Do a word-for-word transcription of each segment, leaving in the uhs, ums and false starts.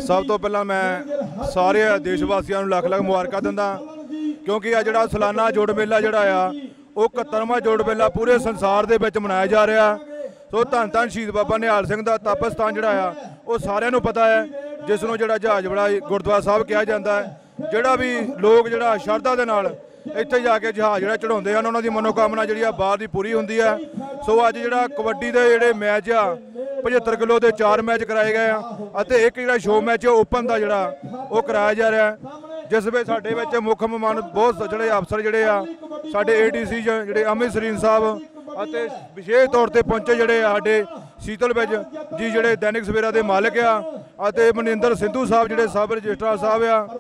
सब तो पहला मैं सारे देश वासियों को लख लख मुबारक दिंदा क्योंकि आ जिहड़ा सालाना जोड़ मेला जिहड़ा आ वो इकहत्तरवां जोड़ मेला पूरे संसार दे विच मनाया जा रहा। सो धन धन शहीद बाबा निहाल सिंह दा तप स्थान जिहड़ा आ वो सारिਆਂ ਨੂੰ पता है, जिसनों जिहड़ा जहाज बड़ा गुरुद्वारा साहब कहा जाता है। जिहड़ा भी लोग जिहड़ा शरधा दे नाल ਇੱਥੇ ਜਾ ਕੇ ਜਹਾਜ਼ ਜਿਹੜਾ ਚੜਾਉਂਦੇ ਹਨ ਉਹਨਾਂ ਦੀ ਮਨੋਕਾਮਨਾ ਜਿਹੜੀ ਆ ਬਾਹਰ ਦੀ ਪੂਰੀ ਹੁੰਦੀ ਹੈ। ਸੋ ਅੱਜ ਜਿਹੜਾ ਕਬੱਡੀ ਦੇ ਜਿਹੜੇ ਮੈਚ ਆ ਪਝੱਤਰ ਕਿਲੋ ਦੇ ਚਾਰ ਮੈਚ ਕਰਾਏ ਗਏ ਆ ਅਤੇ ਇੱਕ ਜਿਹੜਾ ਸ਼ੋ ਮੈਚ ਓਪਨ ਦਾ ਜਿਹੜਾ ਉਹ ਕਰਾਇਆ ਜਾ ਰਿਹਾ, ਜਿਸ ਵਿੱਚ ਸਾਡੇ ਵਿੱਚ ਮੁੱਖ ਮਹਿਮਾਨ ਬਹੁਤ ਜਿਹੜੇ ਅਫਸਰ ਜਿਹੜੇ ਆ ਸਾਡੇ ਏਡੀਸੀ ਜਿਹੜੇ ਅਮਿਤ ਸਰੀਨ ਸਾਹਿਬ ਅਤੇ ਵਿਸ਼ੇਸ਼ ਤੌਰ ਤੇ ਪਹੁੰਚੇ ਜਿਹੜੇ ਸਾਡੇ ਸੀਤਲ ਵਿੱਚ ਜੀ ਜਿਹੜੇ ਦੈਨਿਕ ਸਵੇਰਾ ਦੇ ਮਾਲਕ ਆ ਅਤੇ ਮਨਿੰਦਰ ਸਿੰਧੂ ਸਾਹਿਬ ਜਿਹੜੇ ਸਬ ਰਜਿਸਟਰਾਰ ਸਾਹਿਬ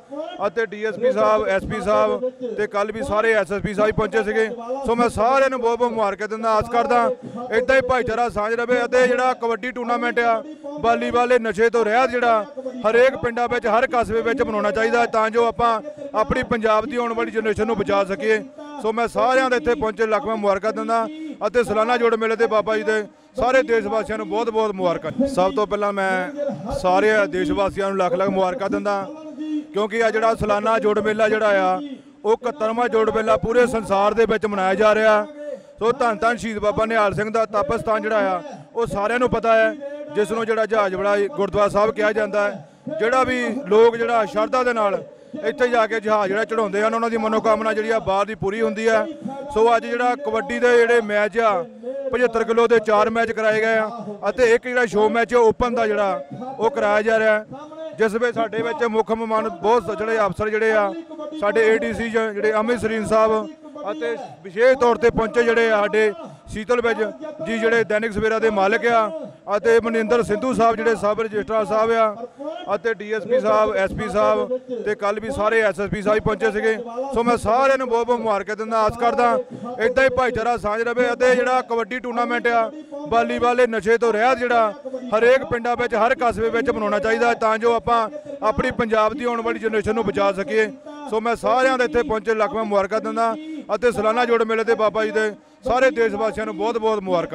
ਆ ਅਤੇ ਡੀਐਸਪੀ ਸਾਹਿਬ ਐਸਪੀ ਸਾਹਿਬ ਤੇ ਕੱਲ ਵੀ ਸਾਰੇ ਐਸਐਸਪੀ ਸਾਹਿਬ ਪਹੁੰਚੇ ਸੀਗੇ। ਸੋ ਮੈਂ ਸਾਰਿਆਂ ਨੂੰ ਬਹੁਤ ਬਹੁਤ ਮੁਬਾਰਕਾਂ ਦਿੰਦਾ, ਆਸ ਕਰਦਾ ਇੱਦਾਂ ਹੀ ਭਾਈਚਾਰਾ ਸਾਂਝ ਰਵੇ ਅਤੇ ਜਿਹੜਾ ਕਬੱਡੀ ਟੂਰਨਾਮੈਂਟ ਆ ਵਾਲੀਬਾਲ ਨਸ਼ੇ ਤੋਂ ਰਹਿਤ ਜਿਹੜਾ ਹਰੇਕ ਪਿੰਡਾਂ ਵਿੱਚ ਹਰ ਕਸਬੇ ਵਿੱਚ ਬਣਾਉਣਾ ਚਾਹੀਦਾ ਤਾਂ ਜੋ ਆਪਾਂ ਆਪਣੀ ਪੰਜਾਬ ਦੀ ਆਉਣ ਵਾਲੀ ਜਨਰੇਸ਼ਨ ਨੂੰ ਬਚਾ ਸਕੀਏ। ਸੋ ਮੈਂ ਸਾਰਿਆਂ ਦੇ ਇੱਥੇ ਪਹੁੰਚੇ ਲੱਖ ਮੈਂ ਮੁਬਾਰਕਾਂ ਦਿੰਦਾ ਅਤੇ ਸਾਲਾਨਾ ਜੋੜ ਮੇਲੇ ਦੇ ਬਾਬਾ ਜੀ ਦੇ ਸਾਰੇ ਦੇਸ਼ ਵਾਸੀਆਂ ਨੂੰ ਬਹੁਤ ਬਹੁਤ ਮੁਬਾਰਕਾਂ। ਸਭ ਤੋਂ ਪਹਿਲਾਂ ਮੈਂ ਸਾਰੇ ਦੇਸ਼ ਵਾਸੀਆਂ ਨੂੰ ਲੱਖ ਲੱਖ ਮੁਬਾਰਕਾਂ ਦਿੰਦਾ ਕਿਉਂਕਿ ਆ ਜਿਹੜਾ ਸਾਲਾਨਾ ਜੋੜ ਮੇਲਾ ਜਿਹੜਾ ਆ ਉਹ ਇਕਹੱਤਰਵਾਂ ਜੋੜ ਮੇਲਾ ਪੂਰੇ ਸੰਸਾਰ ਦੇ ਵਿੱਚ ਮਨਾਇਆ ਜਾ ਰਿਹਾ। ਸੋ ਧੰਨ ਧੰਨ ਸ਼ਹੀਦ ਬਾਬਾ ਨਿਹਾਲ ਸਿੰਘ ਦਾ ਤਪ ਸਥਾਨ ਜਿਹੜਾ ਆ ਉਹ ਸਾਰਿਆਂ ਨੂੰ ਪਤਾ ਹੈ, ਜਿਸਨੋਂ ਜਿਹੜਾ ਜਹਾਜ਼ ਬੜਾ ਗੁਰਦੁਆਰਾ ਸਾਹਿਬ ਕਿਹਾ ਜਾਂਦਾ ਹੈ। ਜਿਹੜਾ ਵੀ ਲੋਕ ਜਿਹੜਾ ਸ਼ਰਧਾ ਦੇ ਨਾਲ ਇੱਥੇ ਜਾ ਕੇ ਜਹਾਜ਼ ਜਿਹੜਾ ਚੜਾਉਂਦੇ ਹਨ ਉਹਨਾਂ ਦੀ ਮਨੋਕਾਮਨਾ ਜਿਹੜੀ ਆ ਬਾਹਰ ਦੀ ਪੂਰੀ ਹੁੰਦੀ ਹੈ। ਸੋ ਅੱਜ ਜਿਹੜਾ ਕਬੱਡੀ ਦੇ ਜਿਹੜੇ ਮੈਚ ਆ ਪਝੱਤਰ ਕਿਲੋ ਦੇ ਚਾਰ ਮੈਚ ਕਰਾਏ ਗਏ ਆ ਅਤੇ ਇੱਕ ਜਿਹੜਾ ਸ਼ੋ ਮੈਚ ਓਪਨ ਦਾ ਜਿਹੜਾ ਉਹ ਕਰਾਇਆ ਜਾ ਰਿਹਾ, ਜਿਸ ਵਿੱਚ ਸਾਡੇ ਵਿੱਚ ਮੁੱਖ ਮਹਿਮਾਨ ਬਹੁਤ ਜਿਹੜੇ ਅਫਸਰ ਜਿਹੜੇ ਆ ਸਾਡੇ ਏਡੀਸੀ ਜਿਹੜੇ ਅਮਿਤ ਸਰੀਨ ਸਾਹਿਬ ਅਤੇ ਵਿਸ਼ੇਸ਼ ਤੌਰ ਤੇ ਪਹੁੰਚੇ ਜਿਹੜੇ ਸਾਡੇ ਸੀਤਲ ਵਿੱਚ ਜੀ ਜਿਹੜੇ ਦੈਨਿਕ ਸਵੇਰਾ ਦੇ ਮਾਲਕ ਆ ਅਤੇ ਮਨਿੰਦਰ ਸਿੰਧੂ ਸਾਹਿਬ ਜਿਹੜੇ ਸਬ ਰਜਿਸਟਰਾਰ ਸਾਹਿਬ ਆ ਅਤੇ ਡੀਐਸਪੀ ਸਾਹਿਬ ਐਸਪੀ ਸਾਹਿਬ ਤੇ ਕੱਲ ਵੀ ਸਾਰੇ ਐਸਐਸਪੀ ਸਾਹਿਬ ਪਹੁੰਚੇ ਸੀਗੇ। ਸੋ ਮੈਂ ਸਾਰਿਆਂ ਨੂੰ ਬਹੁਤ ਬਹੁਤ ਮੁਬਾਰਕਾਂ ਦਿੰਦਾ, ਆਸ ਕਰਦਾ ਇੱਦਾਂ ਹੀ ਭਾਈਚਾਰਾ ਸਾਂਝ ਰਵੇ ਅਤੇ ਜਿਹੜਾ ਕਬੱਡੀ ਟੂਰਨਾਮੈਂਟ ਆ ਵਾਲੀਬਾਲ ਨਸ਼ੇ ਤੋਂ ਰਹਿਤ ਜਿਹੜਾ ਹਰੇਕ ਪਿੰਡਾਂ ਵਿੱਚ ਹਰ ਕਸਬੇ ਵਿੱਚ ਬਣਾਉਣਾ ਚਾਹੀਦਾ ਤਾਂ ਜੋ ਆਪਾਂ ਆਪਣੀ ਪੰਜਾਬ ਦੀ ਆਉਣ ਵਾਲੀ ਜਨਰੇਸ਼ਨ ਨੂੰ ਬਚਾ ਸਕੀਏ। ਸੋ ਮੈਂ ਸਾਰਿਆਂ ਦੇ ਇੱਥੇ ਪਹੁੰਚੇ ਲੱਖ ਮੈਂ ਮੁਬਾਰਕਾਂ ਦਿੰਦਾ ਅਤੇ ਸਾਲਾਨਾ ਜੋੜ ਮੇਲੇ ਦੇ ਬਾਬਾ ਜੀ ਦੇ ਸਾਰੇ ਦੇਸ਼ ਵਾਸੀਆਂ ਨੂੰ ਬਹੁਤ ਬਹੁਤ ਮੁਬਾਰਕਾਂ।